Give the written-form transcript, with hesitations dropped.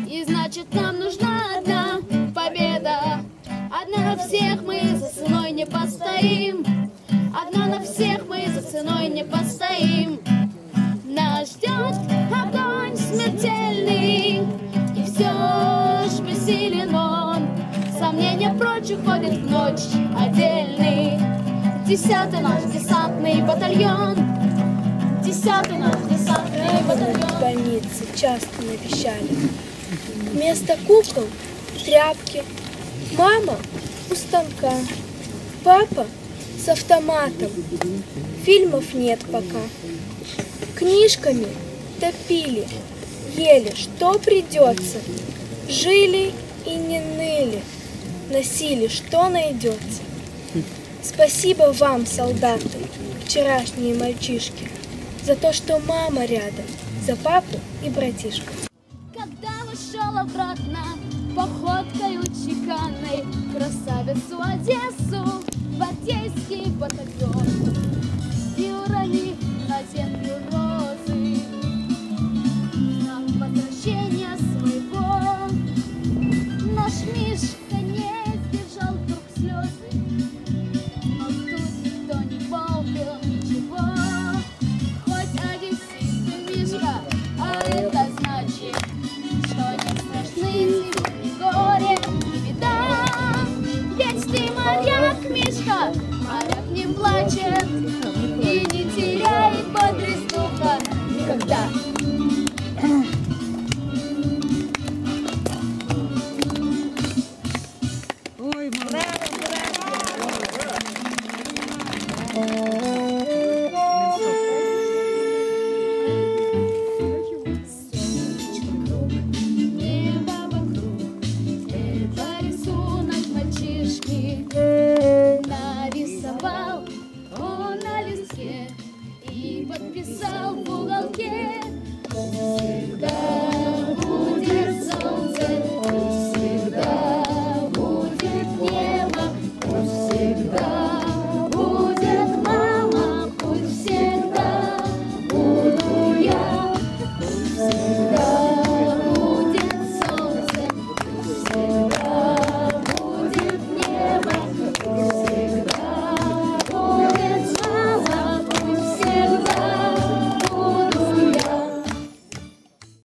И значит, нам нужна одна победа. Одна на всех мы за ценой не постоим. Одна на всех мы за ценой не постоим. Нас ждет огонь смертельный, и все ж бессилен он. Сомнения прочь уходят в ночь отдельный. 10-й наш десантный батальон. 10-й наш десантный батальон. В больнице часто навещали. Вместо кукол тряпки. Мама у станка. Папа с автоматом. Фильмов нет пока. Книжками топили, ели, что придется. Жили и не ныли, носили, что найдется. Спасибо вам, солдаты, вчерашние мальчишки, за то, что мама рядом, за папу и братишку. Когда вышел обратно походкой чеканной, красавицу Одессу, гвардейский батальон, и уронив на землю розы, на возвращение своего, наш Мишка не сдержал вдруг слезы, но тут никто не помнил ничего. Хоть одессит ты, Мишка, а это значит, что не страшны ни горе, ни беда. Ведь ты моряк, Мишка, моряк не плачет и не теряет бодрость духа никогда. Ой, мама. Небо вокруг, это рисунок мальчишки. Нарисовал он на листке и подписал в уголке. Всегда